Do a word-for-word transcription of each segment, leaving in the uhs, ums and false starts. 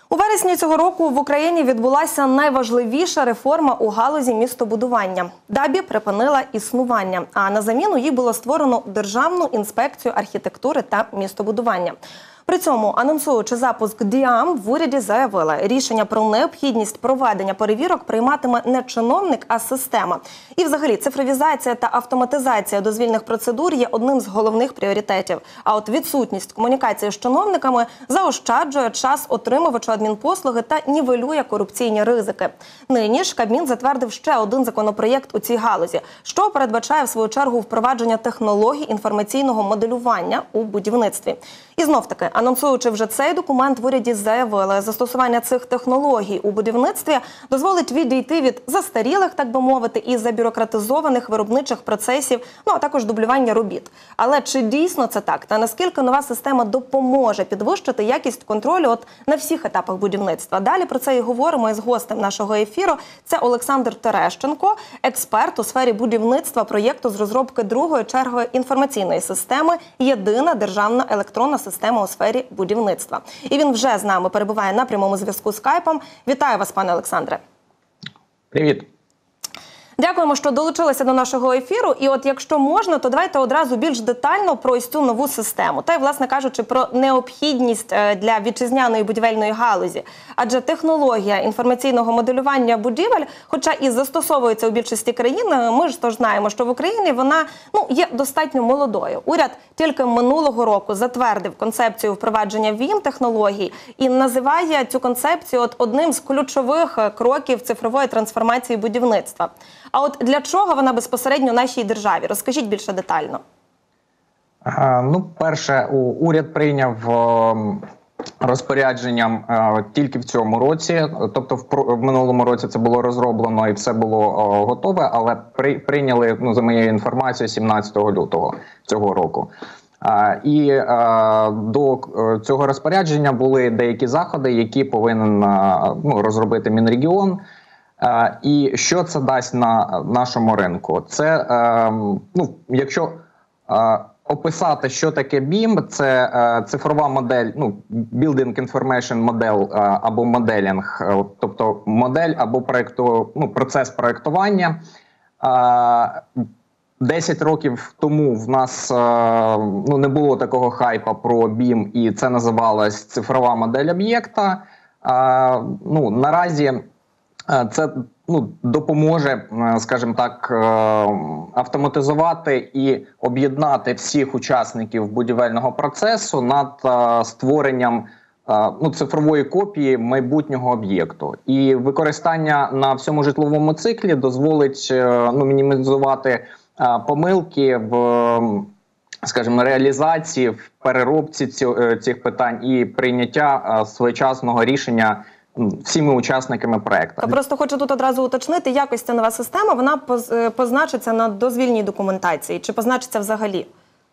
У вересні цього року в Україні відбулася найважливіша реформа у галузі містобудування. ДАБІ припинила існування, а на заміну їй було створено Державну інспекцію архітектури та містобудування. При цьому, анонсуючи запуск ДІАМ, в уряді заявили, рішення про необхідність проведення перевірок прийматиме не чиновник, а система. І взагалі цифровізація та автоматизація дозвільних процедур є одним з головних пріоритетів. А от відсутність комунікації з чиновниками заощаджує час отримувачу адмінпослуги та нівелює корупційні ризики. Нині ж Кабмін затвердив ще один законопроєкт у цій галузі, що передбачає в свою чергу впровадження технологій інформаційного моделювання у будівництві. І знов-таки, анонсуючи вже цей документ, в уряді заявили, застосування цих технологій у будівництві дозволить відійти від застарілих, так би мовити, і забюрократизованих виробничих процесів, ну а також дублювання робіт. Але чи дійсно це так? Та наскільки нова система допоможе підвищити якість контролю от на всіх етапах будівництва? Далі про це і говоримо із гостем нашого ефіру. Це Олександр Терещенко, експерт у сфері будівництва проєкту з розробки другої чергової інформаційної системи «Єдина державна електронна система у сфері будівництва». І він вже з нами перебуває на прямому зв'язку з скайпом. Вітаю вас, пане Олександре. Привіт. Дякуємо, що долучилися до нашого ефіру. І от якщо можна, то давайте одразу більш детально про ось цю нову систему. Та й, власне кажучи, про необхідність для вітчизняної будівельної галузі. Адже технологія інформаційного моделювання будівель, хоча і застосовується у більшості країн, ми ж тож знаємо, що в Україні вона ну, є достатньо молодою. Уряд тільки минулого року затвердив концепцію впровадження ВІМ-технологій і називає цю концепцію от одним з ключових кроків цифрової трансформації будівництва. А от для чого вона безпосередньо нашій державі? Розкажіть більше детально. А, ну, перше, уряд прийняв розпорядженням а, тільки в цьому році. Тобто в, в минулому році це було розроблено і все було а, готове, але при, прийняли, ну, за моєю інформацією, сімнадцятого лютого цього року. А, і а, до цього розпорядження були деякі заходи, які повинен а, ну, розробити Мінрегіон. Uh, і що це дасть на нашому ринку? Це, uh, ну, якщо uh, описати, що таке бім, це uh, цифрова модель, ну, Building Information Model uh, або моделінг, uh, тобто модель або проєкту, ну, процес проєктування. Uh, десять років тому в нас uh, ну, не було такого хайпа про бім, і це називалось цифрова модель об'єкта. Uh, ну, наразі це, ну, допоможе, скажімо так, автоматизувати і об'єднати всіх учасників будівельного процесу над створенням, ну, цифрової копії майбутнього об'єкту. І використання на всьому житловому циклі дозволить, ну, мінімізувати помилки в, скажімо, реалізації, в переробці цих питань і прийняття своєчасного рішення всіми учасниками проєкту. Я просто хочу тут одразу уточнити, якось ця нова система, вона позначиться на дозвільній документації, чи позначиться взагалі?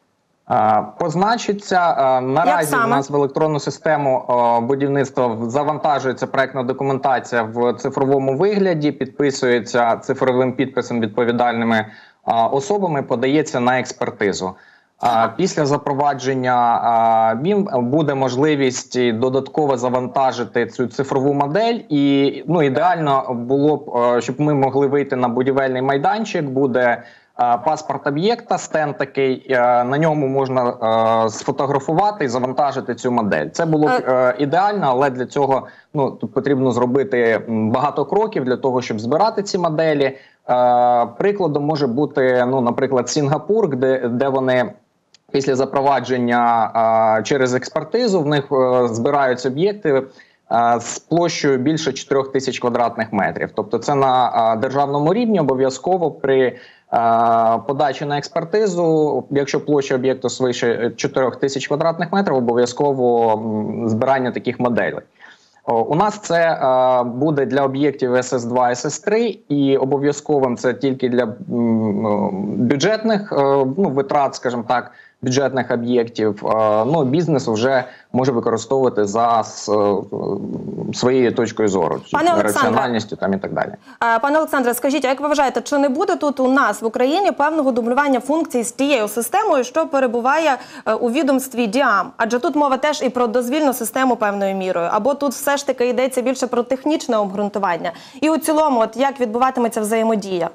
Позначиться. Наразі в нас в електронну систему будівництва завантажується проєктна документація в цифровому вигляді, підписується цифровим підписом відповідальними особами, подається на експертизу. Після запровадження бім буде можливість додатково завантажити цю цифрову модель, і, ну, ідеально було б, щоб ми могли вийти на будівельний майданчик, буде паспорт об'єкта, стенд такий, на ньому можна сфотографувати і завантажити цю модель. Це було б ідеально, але для цього, ну, тут потрібно зробити багато кроків для того, щоб збирати ці моделі. Прикладом може бути, ну, наприклад, Сінгапур, де, де вони після запровадження а, через експертизу в них а, збираються об'єкти а, з площею більше чотирьох тисяч квадратних метрів. Тобто це на а, державному рівні обов'язково при а, подачі на експертизу, якщо площа об'єкту свише чотирьох тисяч квадратних метрів, обов'язково збирання таких моделей. У нас це е, буде для об'єктів ес ес два, ес ес три, і обов'язковим це тільки для м, бюджетних е, ну, витрат, скажімо так, бюджетних об'єктів, ну, бізнес вже може використовувати за своєю точкою зору, раціональністю там і так далі. Пане Олександре, скажіть, а як ви вважаєте, чи не буде тут у нас в Україні певного дублювання функцій з тією системою, що перебуває у відомстві ДІАМ? Адже тут мова теж і про дозвільну систему певною мірою, або тут все ж таки йдеться більше про технічне обґрунтування. І у цілому, от як відбуватиметься взаємодія?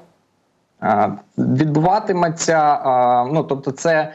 Відбуватиметься, ну, тобто це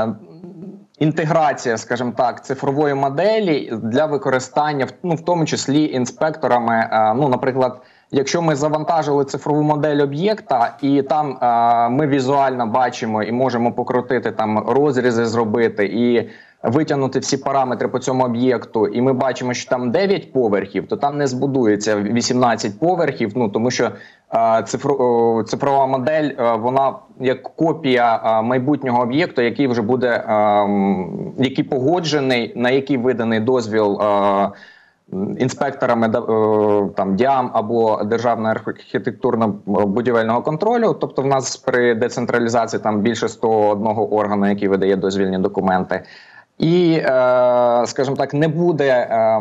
інтеграція, скажімо так, цифрової моделі для використання, ну, в тому числі інспекторами. Ну, наприклад, якщо ми завантажили цифрову модель об'єкта, і там ми візуально бачимо і можемо покрутити, там розрізи зробити і витягнути всі параметри по цьому об'єкту, і ми бачимо, що там дев'ять поверхів, то там не збудується вісімнадцять поверхів, ну, тому що е, цифро, цифрова модель, е, вона як копія е, майбутнього об'єкту, який вже буде, е, який погоджений, на який виданий дозвіл е, інспекторами е, там, ДІАМ або Державного архітектурно-будівельного контролю. Тобто в нас при децентралізації там більше сто одного органу, який видає дозвільні документи. І, е, скажімо так, не буде, е,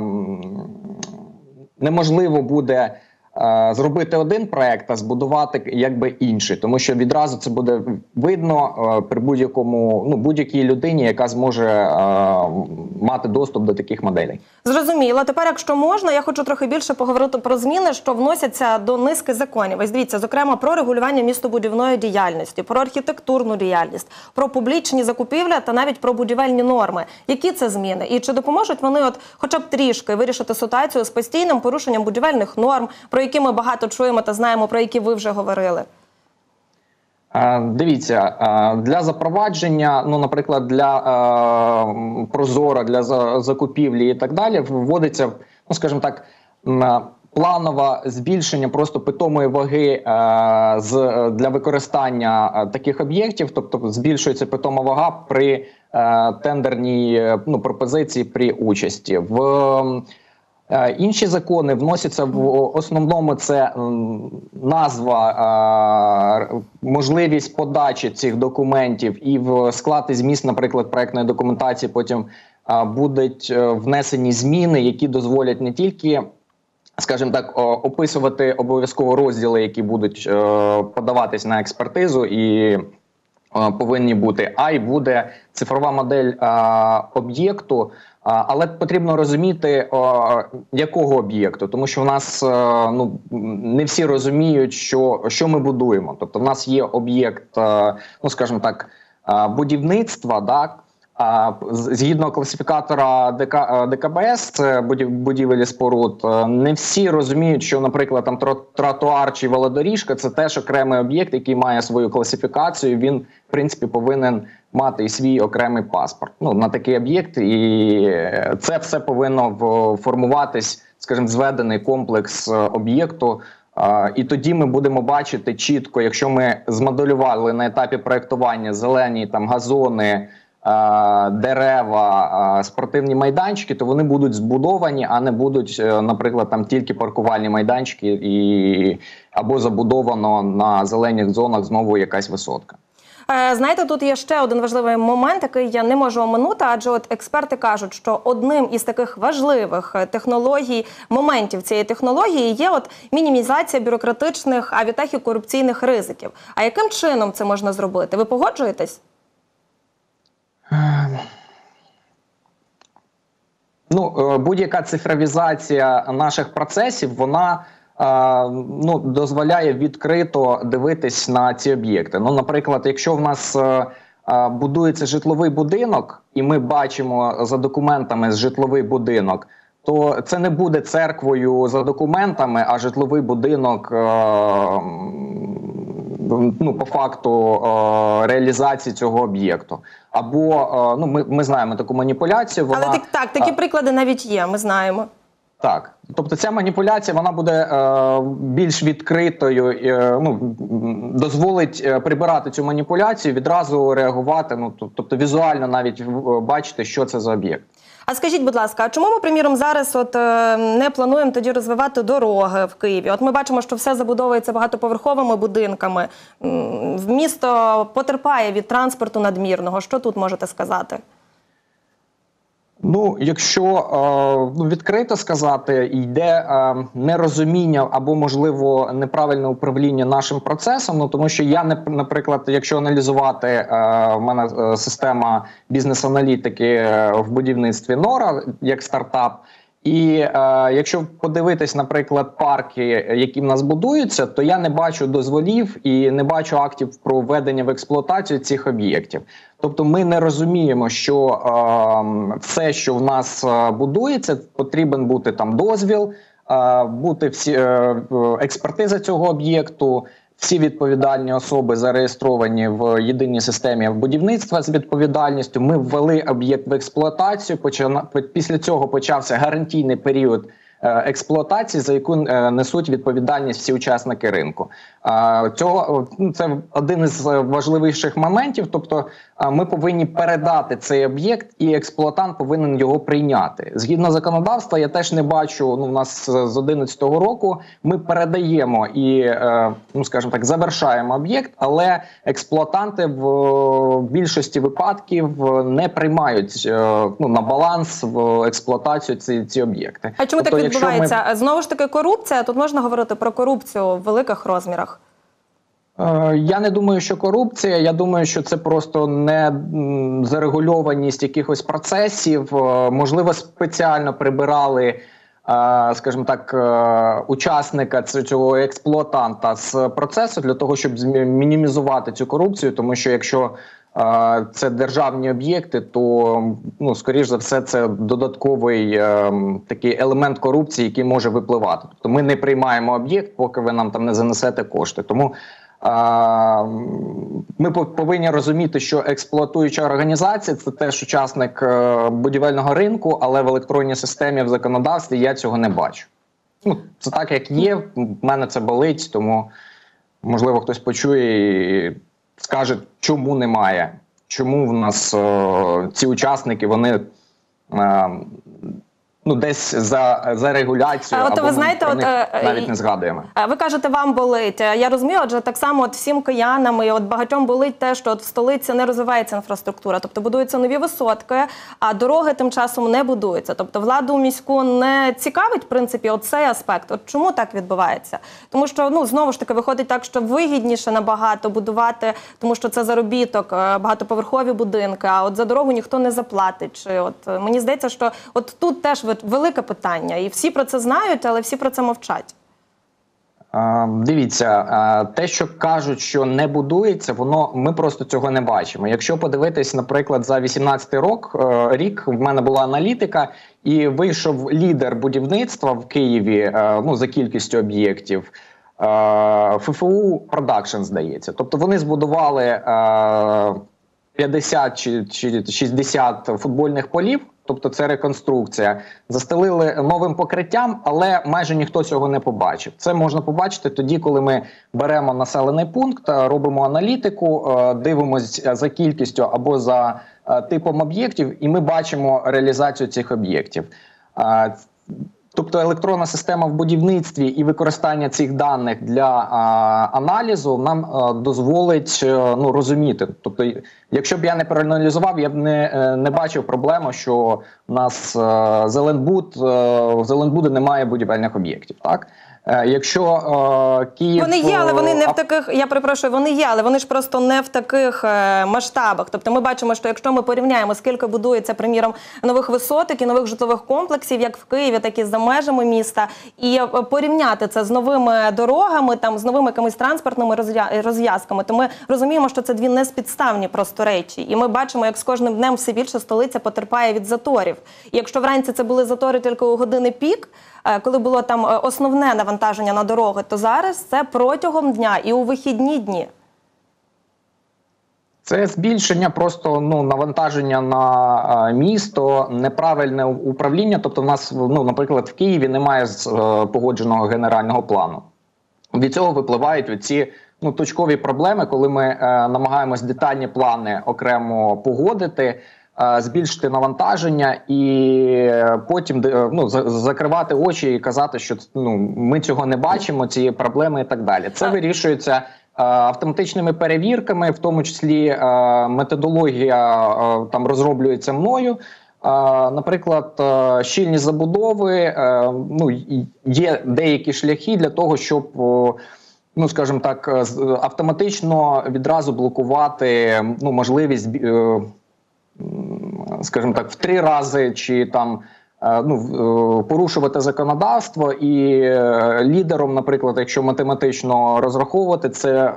неможливо буде е, зробити один проект, а збудувати якби інший, тому що відразу це буде видно е, при будь-якому, ну, будь-якій людині, яка зможе е, мати доступ до таких моделей. Зрозуміло. Тепер, якщо можна, я хочу трохи більше поговорити про зміни, що вносяться до низки законів. Ось дивіться, зокрема, про регулювання містобудівної діяльності, про архітектурну діяльність, про публічні закупівлі та навіть про будівельні норми. Які це зміни? І чи допоможуть вони от хоча б трішки вирішити ситуацію з постійним порушенням будівельних норм, про які ми багато чуємо та знаємо, про які ви вже говорили? Дивіться, для запровадження, ну, наприклад, для е, прозоро, для закупівлі і так далі, вводиться, ну, скажімо так, планове збільшення просто питомої ваги е, з, для використання таких об'єктів, тобто збільшується питома вага при е, тендерній, ну, пропозиції при участі. В інші закони вносяться в основному це назва, можливість подачі цих документів і в склад і зміст, наприклад, проектної документації потім будуть внесені зміни, які дозволять не тільки, скажімо так, описувати обов'язково розділи, які будуть подаватись на експертизу і повинні бути, а й буде цифрова модель об'єкту. Але потрібно розуміти, о, якого об'єкту, тому що в нас ну, не всі розуміють, що, що ми будуємо. Тобто в нас є об'єкт, ну, скажімо так, будівництва, так? Згідно класифікатора Д К Б С, це будівель і споруд, не всі розуміють, що, наприклад, там тротуар чи велодоріжка – це теж окремий об'єкт, який має свою класифікацію, він, в принципі, повинен мати і свій окремий паспорт, ну, на такий об'єкт, і це все повинно формуватись, скажімо, зведений комплекс об'єкту, і тоді ми будемо бачити чітко, якщо ми змоделювали на етапі проєктування зелені там газони, дерева, спортивні майданчики, то вони будуть збудовані, а не будуть, наприклад, там тільки паркувальні майданчики і або забудовано на зелених зонах знову якась висотка. Знаєте, тут є ще один важливий момент, який я не можу оминути, адже от експерти кажуть, що одним із таких важливих технологій, моментів цієї технології є от мінімізація бюрократичних, а відтак і корупційних ризиків. А яким чином це можна зробити? Ви погоджуєтесь? Ну, будь-яка цифровізація наших процесів, вона ну, дозволяє відкрито дивитись на ці об'єкти. Ну, наприклад, якщо в нас будується житловий будинок, і ми бачимо за документами житловий будинок, то це не буде церквою за документами, а житловий будинок, ну, по факту реалізації цього об'єкту. Або, ну, ми, ми знаємо таку маніпуляцію. Вона, Але так, так, такі приклади навіть є, ми знаємо. Так, тобто ця маніпуляція, вона буде е, більш відкритою, е, ну, дозволить е, прибирати цю маніпуляцію, відразу реагувати, ну, тобто візуально навіть бачити, що це за об'єкт. А скажіть, будь ласка, а чому ми, приміром, зараз от е, не плануємо тоді розвивати дороги в Києві? От ми бачимо, що все забудовується багатоповерховими будинками. М, Місто потерпає від транспорту надмірного. Що тут можете сказати? Ну, якщо е, ну, відкрито сказати, йде е, нерозуміння або, можливо, неправильне управління нашим процесом, ну, тому що я, не, наприклад, якщо аналізувати, е, в мене е, система бізнес-аналітики е, в будівництві Нора, як стартап, і е, якщо подивитись, наприклад, парки, які в нас будуються, то я не бачу дозволів і не бачу актів про введення в експлуатацію цих об'єктів. Тобто ми не розуміємо, що е, все, що в нас е, будується, потрібен бути там дозвіл, е, бути всі е, експертиза цього об'єкту, всі відповідальні особи зареєстровані в єдиній системі будівництва з відповідальністю. Ми ввели об'єкт в експлуатацію, почав, після цього почався гарантійний період експлуатації, за яку несуть відповідальність всі учасники ринку. Цього, це один із важливіших моментів, тобто ми повинні передати цей об'єкт і експлуатант повинен його прийняти. Згідно законодавства, я теж не бачу, ну, у нас з одинадцятого року ми передаємо і, ну, скажімо так, завершаємо об'єкт, але експлуатанти в більшості випадків не приймають, ну, на баланс в експлуатацію ці, ці об'єкти. А чому тобто, так відбувається? Ми... Знову ж таки, корупція. Тут можна говорити про корупцію в великих розмірах. Я не думаю, що корупція. Я думаю, що це просто не зарегульованість якихось процесів. Можливо, спеціально прибирали, скажімо так, учасника цього експлуатанта з процесу для того, щоб мінімізувати цю корупцію. Тому що якщо це державні об'єкти, то, ну, скоріш за все, це додатковий е, такий елемент корупції, який може випливати. Тобто ми не приймаємо об'єкт, поки ви нам там не занесете кошти. Тому е, ми повинні розуміти, що експлуатуюча організація – це теж учасник е, будівельного ринку, але в електронній системі, в законодавстві я цього не бачу. Ну, це так, як є, в мене це болить, тому, можливо, хтось почує і скаже, чому немає, чому в нас о, ці учасники, вони е, ну, десь за, за регуляцію, от, або ви знаєте, ми про от, них навіть не згадуємо. Ви кажете, вам болить. Я розумію, адже так само от всім киянам і от багатьом болить те, що от в столиці не розвивається інфраструктура, тобто будуються нові висотки, а дороги тим часом не будуються. Тобто владу міську не цікавить, в принципі, оцей аспект. От чому так відбувається? Тому що, ну, знову ж таки, виходить так, що вигідніше набагато будувати, тому що це заробіток, багатоповерхові будинки, а от за дорогу ніхто не заплатить. Чи от мені здається, що от тут теж велике питання, і всі про це знають, але всі про це мовчать. Дивіться, те, що кажуть, що не будується, воно ми просто цього не бачимо. Якщо подивитись, наприклад, за вісімнадцятий рік в мене була аналітика, і вийшов лідер будівництва в Києві, ну, за кількістю об'єктів, ФФУ Продакшн, здається. Тобто вони збудували п'ятдесят чи шістдесят футбольних полів, тобто це реконструкція, застелили новим покриттям, але майже ніхто цього не побачив. Це можна побачити тоді, коли ми беремо населений пункт, робимо аналітику, дивимося за кількістю або за типом об'єктів, і ми бачимо реалізацію цих об'єктів. Тобто електронна система в будівництві і використання цих даних для а, аналізу нам а, дозволить а, ну, розуміти. Тобто, якщо б я не проаналізував, я б не, не бачив проблему, що в нас а, Зеленбуд, а, в Зеленбуді немає будівельних об'єктів. Так? Якщо е, Київ... Вони є, але вони не в таких, я перепрошую, вони є, але вони ж просто не в таких е, масштабах. Тобто ми бачимо, що якщо ми порівняємо, скільки будується, приміром, нових висоток і нових житлових комплексів, як в Києві, так і за межами міста, і порівняти це з новими дорогами, там, з новими якимись транспортними розв'язками, то ми розуміємо, що це дві неспідставні просто речі. І ми бачимо, як з кожним днем все більше столиця потерпає від заторів. І якщо вранці це були затори тільки у години пік, коли було там основне навантаження на дороги, то зараз це протягом дня і у вихідні дні. Це збільшення просто ну, навантаження на місто, неправильне управління. Тобто в нас, ну, наприклад, в Києві немає погодженого генерального плану. Від цього випливають ці ну, точкові проблеми, коли ми е, намагаємось детальні плани окремо погодити. збільшити навантаження і потім ну, закривати очі і казати, що ну, ми цього не бачимо, цієї проблеми і так далі. Це вирішується автоматичними перевірками, в тому числі методологія там розроблюється мною. Наприклад, щільні забудови, ну, є деякі шляхи для того, щоб, ну, скажімо так, автоматично відразу блокувати, ну, можливість, скажімо так, в три рази чи там, ну, порушувати законодавство, і лідером, наприклад, якщо математично розраховувати, це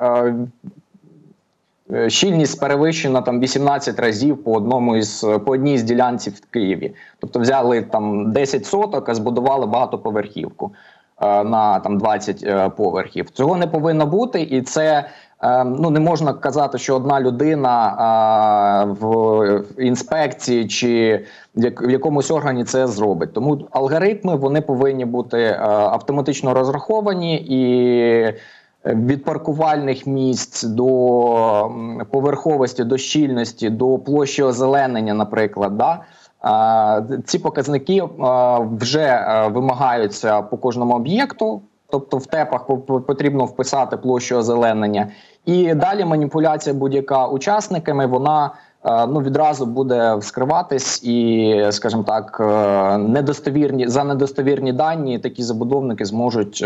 щільність перевищена там вісімнадцять разів по одному із по одній з ділянців в Києві. Тобто взяли там десять соток, а збудували багатоповерхівку е, на там двадцять е, поверхів. Цього не повинно бути, і це е, ну не можна казати, що одна людина е, в інспекції чи в якомусь органі це зробить. Тому алгоритми вони повинні бути е, автоматично розраховані, і від паркувальних місць до поверховості, до щільності, до площі озеленення, наприклад, да? Ці показники вже вимагаються по кожному об'єкту, тобто в тепах потрібно вписати площу озеленення. І далі маніпуляція будь-яка учасниками, вона ну, відразу буде вскриватись, і, скажімо так, недостовірні, за недостовірні дані такі забудовники зможуть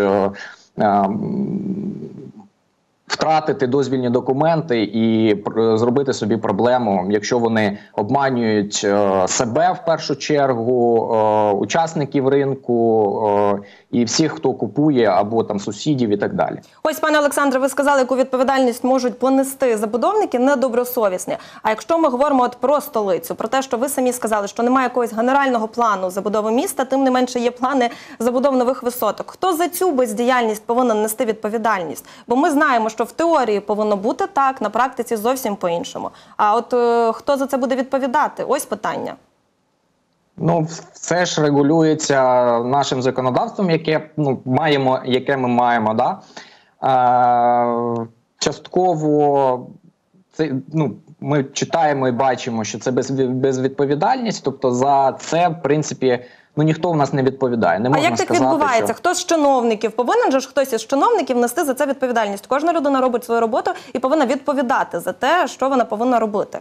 втратити дозвільні документи і зробити собі проблему, якщо вони обманюють себе в першу чергу, учасників ринку і всіх, хто купує, або там сусідів і так далі. Ось, пане Олександре, ви сказали, яку відповідальність можуть понести забудовники недобросовісні. А якщо ми говоримо от про столицю, про те, що ви самі сказали, що немає якогось генерального плану забудови міста, тим не менше є плани забудов нових висоток. Хто за цю бездіяльність повинен нести відповідальність? Бо ми знаємо, що в теорії повинно бути так, на практиці зовсім по-іншому. А от е, хто за це буде відповідати? Ось питання. Ну, все ж регулюється нашим законодавством, яке, ну, маємо, яке ми маємо. Да? Е, частково це, ну, ми читаємо і бачимо, що це без, безвідповідальність, тобто за це, в принципі, ну, ніхто в нас не відповідає. Не а можна як так сказати, відбувається? що... Хто з чиновників? Повинен же ж хтось із чиновників нести за це відповідальність? Кожна людина робить свою роботу і повинна відповідати за те, що вона повинна робити.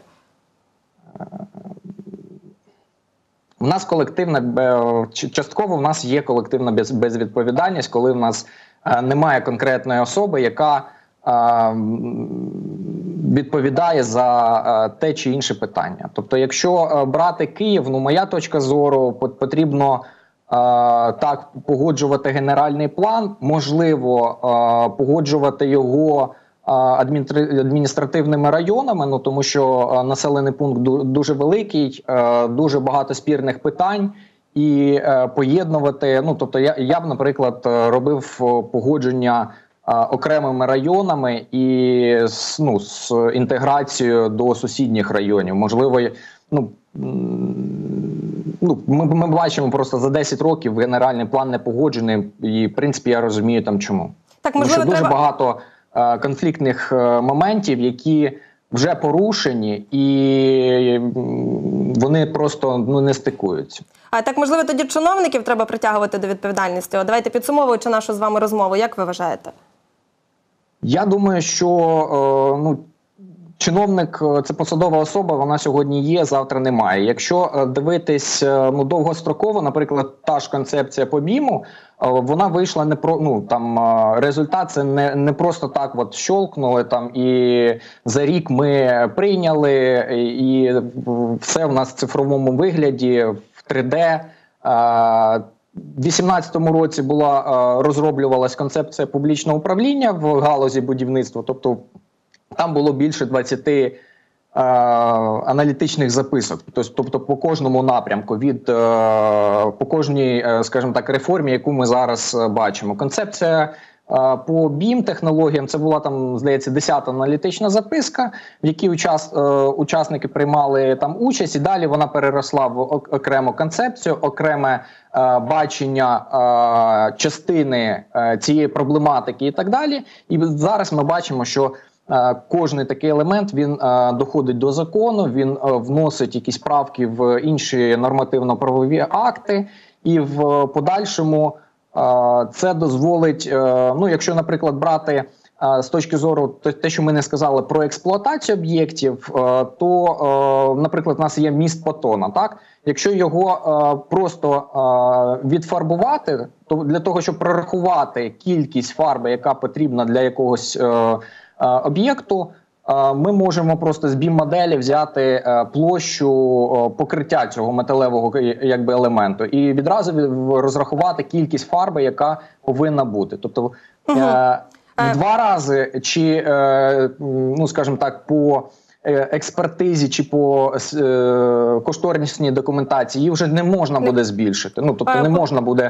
У нас колективна, частково в нас є колективна безвідповідальність, коли в нас немає конкретної особи, яка відповідає за те чи інше питання. Тобто, якщо брати Київ, ну, моя точка зору, потрібно так погоджувати генеральний план, можливо, погоджувати його адміністративними районами, ну тому що населений пункт дуже великий, дуже багато спірних питань, і поєднувати, ну тобто я, я б, наприклад, робив погодження окремими районами і ну, з інтеграцією до сусідніх районів. Можливо, ну, ну ми, ми бачимо просто за десять років генеральний план не погоджений, і в принципі я розумію там чому. Так, можливо, тому що дуже треба... багато конфліктних моментів, які вже порушені, і вони просто ну, не стикуються. А так, можливо, тоді чиновників треба притягувати до відповідальності? О, давайте підсумовуючи нашу з вами розмову, як ви вважаєте? Я думаю, що ну, чиновник – це посадова особа, вона сьогодні є, завтра немає. Якщо дивитись ну, довгостроково, наприклад, та ж концепція по біму, вона вийшла не про, ну, там, результат це не, не просто так от щолкнули, там, і за рік ми прийняли, і все в нас в цифровому вигляді, в три де. У дві тисячі вісімнадцятому році була, розроблювалась концепція публічного управління в галузі будівництва, тобто там було більше двадцяти е, аналітичних записок, тобто по кожному напрямку, від, е, по кожній, е, скажімо так, реформі, яку ми зараз бачимо. Концепція е, по бім-технологіям, це була там, здається, десята аналітична записка, в якій учас, е, учасники приймали там участь, і далі вона переросла в окрему концепцію, окреме е, бачення е, частини е, цієї проблематики і так далі. І зараз ми бачимо, що е, кожний такий елемент він е, доходить до закону, він е, вносить якісь правки в інші нормативно-правові акти, і в подальшому е, це дозволить, е, ну, якщо, наприклад, брати з точки зору те, що ми не сказали про експлуатацію об'єктів, то, наприклад, у нас є міст Патона. Так, якщо його просто відфарбувати, то для того, щоб прорахувати кількість фарби, яка потрібна для якогось об'єкту, ми можемо просто з бім-моделі взяти площу покриття цього металевого якби елементу і відразу розрахувати кількість фарби, яка повинна бути. Тобто, угу. В два рази, чи, ну, скажімо так, по експертизі чи по кошторисній документації її вже не можна буде збільшити. Ну, тобто не можна буде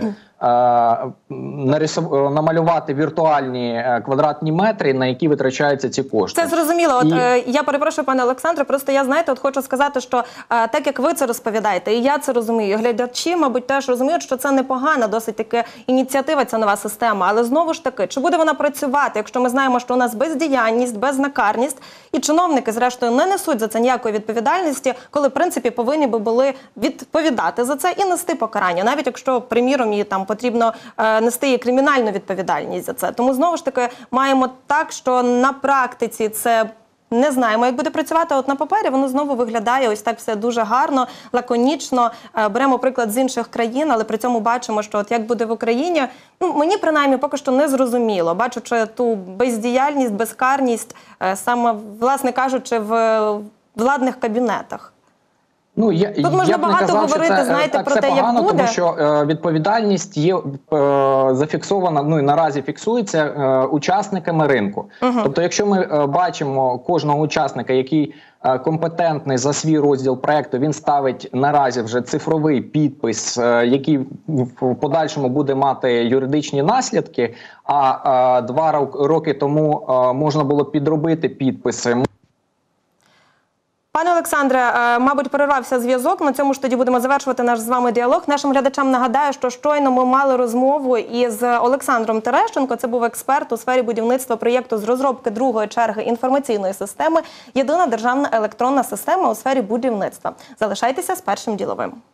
намалювати віртуальні квадратні метри, на які витрачаються ці кошти. Це зрозуміло. От, і... е, я перепрошую, пане Олександре, просто я, знаєте, от хочу сказати, що е, так як ви це розповідаєте, і я це розумію, глядачі, мабуть, теж розуміють, що це непогана досить таки ініціатива, ця нова система, але знову ж таки, чи буде вона працювати, якщо ми знаємо, що у нас бездіяльність, безнакарність, і чиновники, зрештою, не несуть за це ніякої відповідальності, коли, в принципі, повинні би були відповідати за це і нести покарання, навіть якщо, приміром, її там потрібно е, нести і кримінальну відповідальність за це. Тому, знову ж таки, маємо так, що на практиці це не знаємо, як буде працювати, а от на папері воно знову виглядає ось так все дуже гарно, лаконічно. Е, беремо приклад з інших країн, але при цьому бачимо, що от як буде в Україні, ну, мені принаймні поки що не зрозуміло, бачучи ту бездіяльність, безкарність, е, саме, власне кажучи, в владних кабінетах. Ну, я, Тут можна я б багато не казав, говорити, це, знаєте, так, про це те, погано, як буде. Тому що е, відповідальність є е, зафіксована, ну і наразі фіксується е, учасниками ринку. Uh-huh. Тобто, якщо ми е, бачимо кожного учасника, який е, компетентний за свій розділ проекту, він ставить наразі вже цифровий підпис, е, який в подальшому буде мати юридичні наслідки, а е, два роки тому е, можна було підробити підписи. Пане Олександре, мабуть, перервався зв'язок. На цьому ж тоді будемо завершувати наш з вами діалог. Нашим глядачам нагадаю, що щойно ми мали розмову із Олександром Терещенко. Це був експерт у сфері будівництва проєкту з розробки другої черги інформаційної системи. Єдина державна електронна система у сфері будівництва. Залишайтеся з Першим діловим.